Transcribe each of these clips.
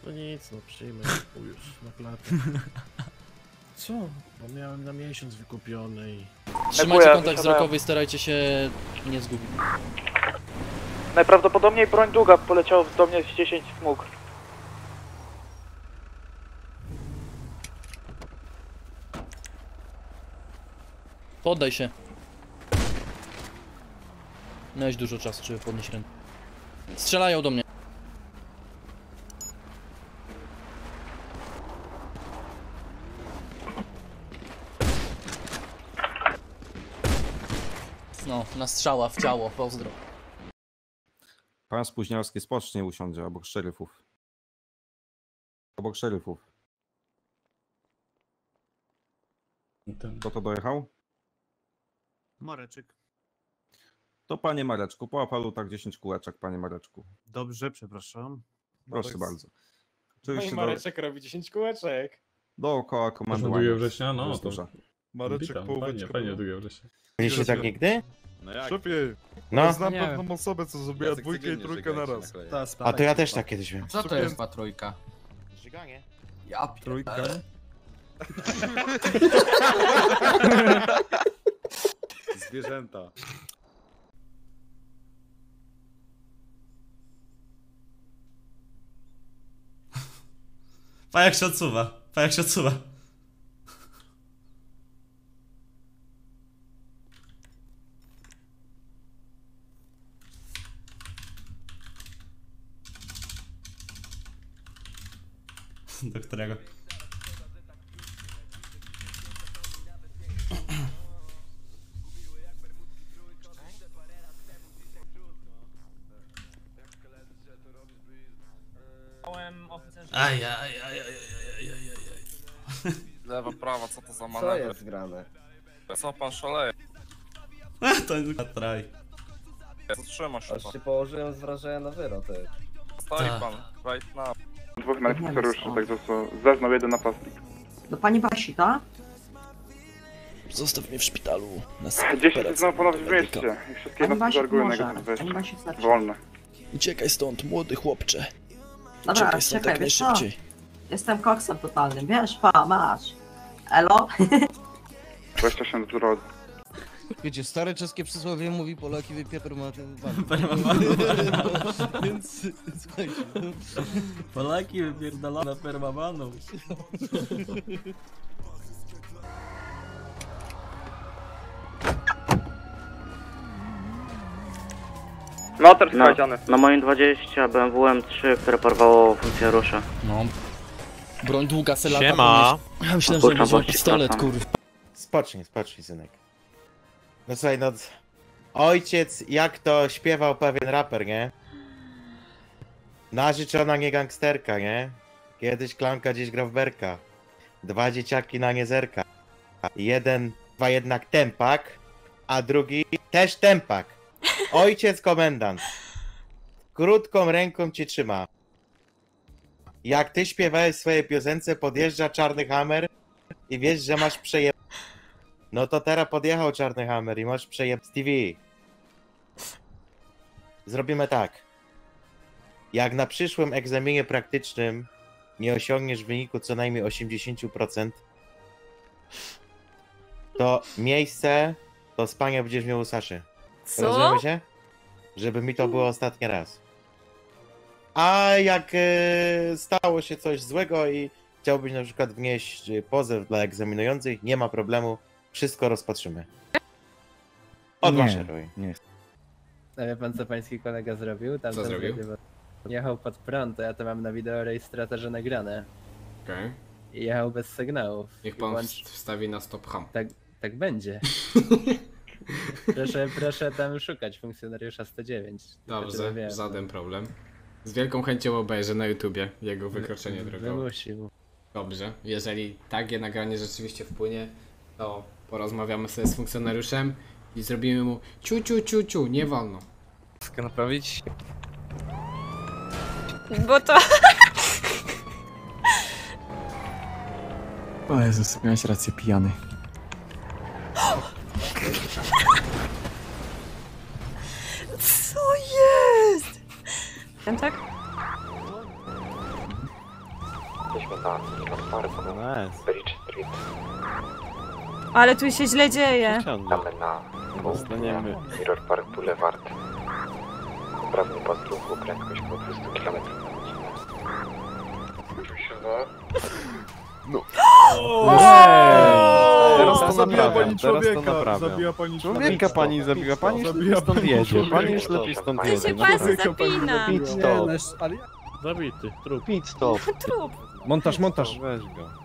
No nic, no przyjmę już na klatę. Co? Bo miałem na miesiąc wykupiony i... Trzymajcie kontakt wzrokowy i starajcie się nie zgubić. Najprawdopodobniej broń długa poleciał do mnie z 10 smug. Poddaj się. Miałeś dużo czasu, żeby podnieść rękę. Strzelają do mnie. No, na strzała w ciało, pozdro. Pan Spóźnialski spocznie usiądzie obok szeryfów. Obok szeryfów. Kto to dojechał? Mareczek. To panie Mareczku, po apalu tak 10 kółeczek, panie Mareczku. Dobrze, przepraszam. Proszę bardzo. No i Mareczek robi 10 kółeczek. Dookoła komandy. 2 września, no to Mareczek połóweczka. fajnie 2 września. Byliście tak nigdy? No jak? Szefie, No. znam pewną osobę, co zrobiła dwójkę i trójkę na raz. A to ja też tak kiedyś wiem. Co to jest ta trójka? Żyganie. Ja Trójka? Zwierzęta. Pa jak się odsuwa, pa jak się odsuwa. Do którego? Aj. Lewa, prawa, co to za Co manewr? jest grane? Co pan szaleje? To jest traj. Zatrzyma się pan. się położyłem z wrażenia na wyrok. Stoi Tak. pan, right now. Dwóch funkcjonariuszy, tak zeznał jeden napastnik. Do pani Basi, tak? Zostaw mnie w szpitalu. Na 10 zeznał ponownie w mieście i wszystkie Pani jednostki Basi zareagują pomoże. negatywnie. Pani Basi wystarczy. Wolne. Uciekaj stąd, młody chłopcze. Dobra, Uciekaj stąd czekaj, jak wiesz co? najszybciej. Jestem koksem totalnym, wiesz? Pa, masz. Elo? 28 do drodzy. Wiecie, stare czeskie przysłowie mówi Polaki wypieper ma ten Więc słuchajcie. Polaki wypierdolone permamaną. No, teraz skradziony. Na moim 20 BMW M3, które porwało funkcjonariusza. No. Broń długa, selata. Siema. Ja myślałem, że będzie miał pistolet, kurwa. Spocznij, synek. No słuchaj, no... Ojciec, jak to śpiewał pewien raper, nie? Narzeczona nie gangsterka, nie? Kiedyś klanka gdzieś gra w berka. 2 dzieciaki na nie zerka. Jeden, jednak tempak, a drugi też tempak. Ojciec komendant. Krótką ręką cię trzyma. Jak ty śpiewałeś w swojej piosence, podjeżdża czarny hammer i wiesz, że masz przejeb... No to teraz podjechał czarny hammer i masz przejeb z TV. Zrobimy tak. Jak na przyszłym egzaminie praktycznym nie osiągniesz wyniku co najmniej 80%, to miejsce do spania będziesz miał u Saszy. Rozumiemy się? Żeby mi to było ostatni raz. A jak stało się coś złego i chciałbyś na przykład wnieść pozew dla egzaminujących, nie ma problemu, wszystko rozpatrzymy. Odmaszeruj. Nie. A wie pan, co pański kolega zrobił? Co zrobił? Jechał pod prąd, a ja to mam na wideo rejestratorze nagrane. Okej. I jechał bez sygnałów. Niech pan wstawi na stop ham. Tak będzie. proszę tam szukać funkcjonariusza 109. Dobrze, żaden problem. Z wielką chęcią obejrzę na YouTubie jego wykroczenie drogowe. Wymusił. Dobrze, jeżeli takie nagranie rzeczywiście wpłynie, to porozmawiamy sobie z funkcjonariuszem i zrobimy mu ciu, nie wolno. Chcę naprawić? Bo to... O Jezus, miałeś rację, pijany. Co jest? Ten tak? Jesteśmy na parku. Bridge Street. Ale tu się źle dzieje. Damy na Dostaniemy. Mirror Park Boulevard. Sprawny pas ruchu, prędkość po 200 km na godzinę. Teraz to Zabiła naprawiam, pani teraz to człowieka, naprawiam. zabiła pani Człowieka pani zabiła, pani już Zabiła lepiej stąd pani jedzie, człowieka. pani już lepiej stąd Tu się jedzie. pas Człowieka pani zapina. zabiła. Pit Nie, stop, no, ale... Zabity, trup. pit stop. Trup. Montaż. Weź go.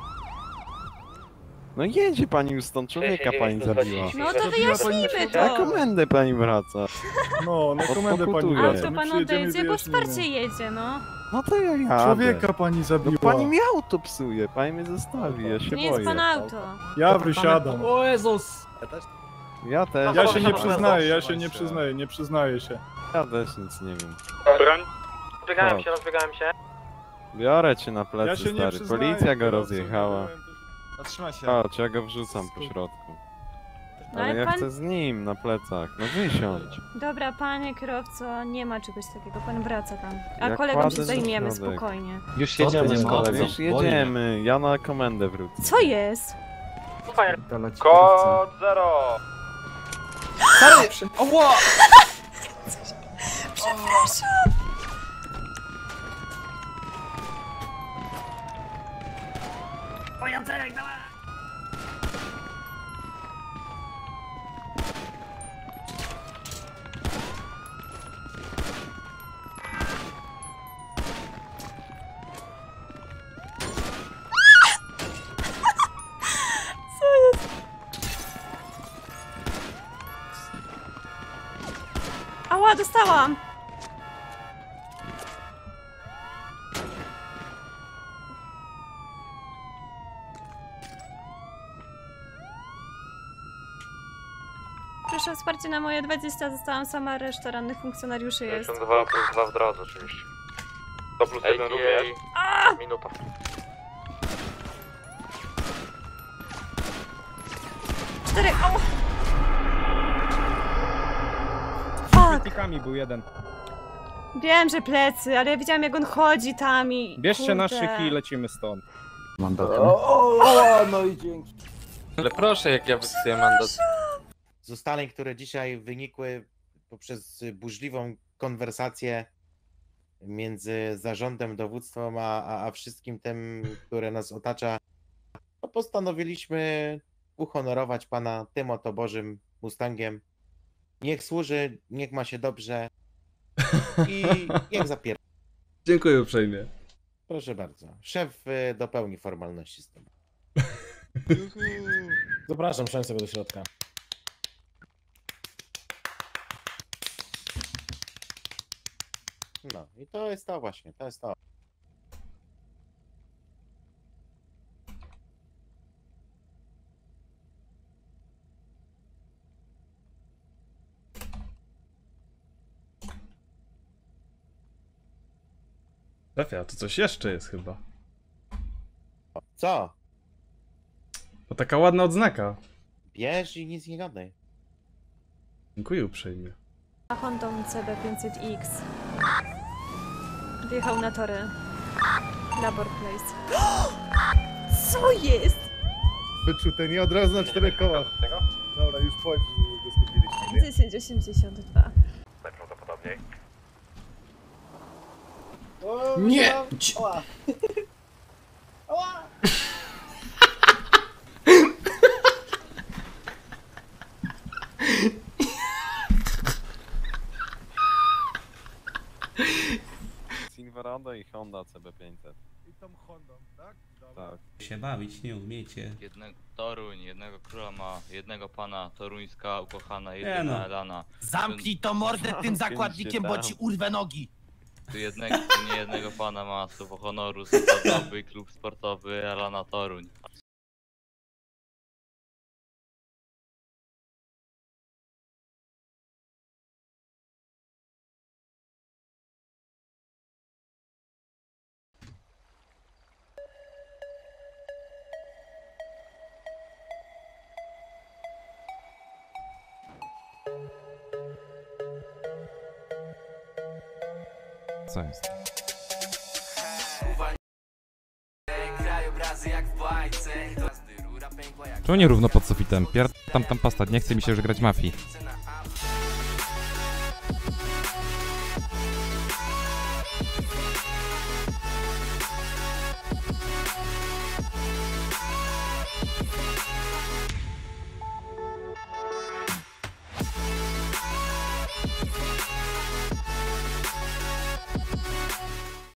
No jedzie pani już stąd, człowieka pani zabiła. No to wyjaśnijmy Na to. komendę pani wraca. No, na komendę pani Odpokutuje. A wraca. to My pan przyjedziemy i odejdzie, bo wyjaśnimy. wsparcie jedzie, no. No to ja jadę. Człowieka pani No zabiła. pani mi auto psuje, pani mnie zostawi, ja się Nie jest boję. pan auto. Ja wysiadam. O Jezus! Ja też. Ja się nie przyznaję, nie przyznaję się. Ja też nic nie wiem. Broń. Rozbiegałem się. Biorę cię na Ja plecy, się nie stary. przyznaję. Policja go kierowco, rozjechała. Zatrzymaj się. Chodź, ja go wrzucam po środku. No Ale ale ja pan... chcę z nim na plecach. No wysiądź. Dobra, panie kierowco, nie ma czegoś takiego, pan wraca tam. A Ja kolegą kładę się na zajmiemy, środek. spokojnie. Już jedziemy z kolegą. Już jedziemy, ja na komendę wrócę. Co jest? Kod 0. Ała, dostałam! Proszę o wsparcie na moje 20, zostałam sama, reszta rannych funkcjonariuszy jest. 2+2 w drodze oczywiście. 2+1 również. Minuta. Cztery, ała! Fuck! był jeden. Wiem, że plecy, ale ja widziałam jak on chodzi tam i... kurde. lecimy stąd. Ale proszę, jak ja wysyję mandat. Z ustaleń, które dzisiaj wynikły poprzez burzliwą konwersację między zarządem, dowództwem, a wszystkim tym, które nas otacza, no postanowiliśmy uhonorować pana tym oto Bożym Mustangiem. Niech służy, niech ma się dobrze i niech zapiera. Dziękuję uprzejmie. Proszę bardzo. Szef dopełni formalności z tym. Zapraszam, wsiądź sobie do środka. No i to jest to właśnie, to jest to. Szefie, to coś jeszcze jest chyba. Co? To taka ładna odznaka. Bierz i nic nie gadaj. Dziękuję uprzejmie. A Hondą CB500X wjechał na tory Labor Place. Co jest? Wyczute, nie od razu na 4 kołach. Dobra, już chodź, że go skupiliśmy. 1082. Najprawdopodobniej. Nie! Silverado i Honda CB500. I tą Hondą, tak? Tak. Się bawić nie umiecie. Jednego Toruń, jednego króla ma, jednego pana toruńska ukochana, jedna no. Elana. Zamknij to mordę tym zakładnikiem, bo ci urwę nogi. Tu nie jednego pana ma słowo honoru, sportowy klub sportowy Elana Toruń. Co jest? Czemu nie równo pod sufitem? Tam pasta, nie chce mi się już grać mafii.